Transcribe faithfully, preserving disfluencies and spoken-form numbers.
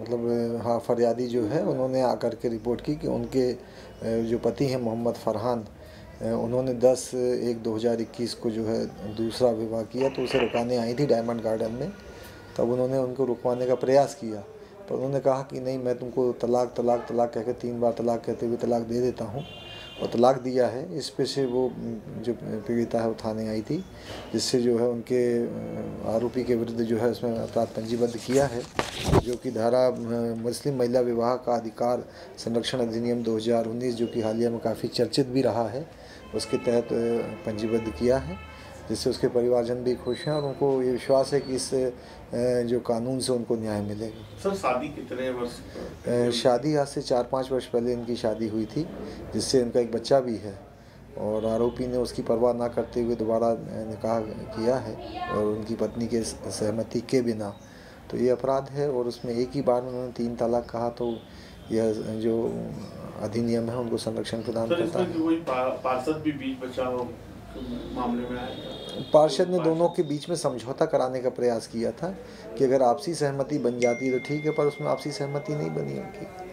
मतलब हाँ फरियादी जो है उन्होंने आकर के रिपोर्ट की कि उनके जो पति हैं मोहम्मद फरहान, उन्होंने दस एक दो हज़ार इक्कीस को जो है दूसरा विवाह किया, तो उसे रुकाने आई थी डायमंड गार्डन में। तब उन्होंने उनको रुकवाने का प्रयास किया, पर उन्होंने कहा कि नहीं, मैं तुमको तलाक तलाक तलाक कहकर तीन बार तलाक कहते हुए तलाक दे देता हूँ, और तलाक दिया है। इस पे से वो जो पीड़िता है वो थाने आई थी, जिससे जो है उनके आरोपी के विरुद्ध जो है उसमें अपराध पंजीबद्ध किया है, जो कि धारा मुस्लिम महिला विवाह का अधिकार संरक्षण अधिनियम दो हज़ार उन्नीस, जो कि हालिया में काफ़ी चर्चित भी रहा है, उसके तहत पंजीबद्ध किया है, जिससे उसके परिवारजन भी खुश हैं और उनको ये विश्वास है कि इस जो कानून से उनको न्याय मिलेगा। सर शादी कितने वर्ष? शादी आज से चार पाँच वर्ष पहले इनकी शादी हुई थी, जिससे इनका एक बच्चा भी है, और आरोपी ने उसकी परवाह ना करते हुए दोबारा निकाह किया है और उनकी पत्नी के सहमति के बिना, तो ये अपराध है। और उसमें एक ही बार उन्होंने तीन तलाक कहा, तो यह जो अधिनियम है उनको संरक्षण प्रदान करता है। कोई पार्षद भी बीच बचाव मामले में आया? पार्षद ने दोनों के बीच में समझौता कराने का प्रयास किया था कि अगर आपसी सहमति बन जाती है तो ठीक है, पर उसमें आपसी सहमति नहीं बनी उनकी।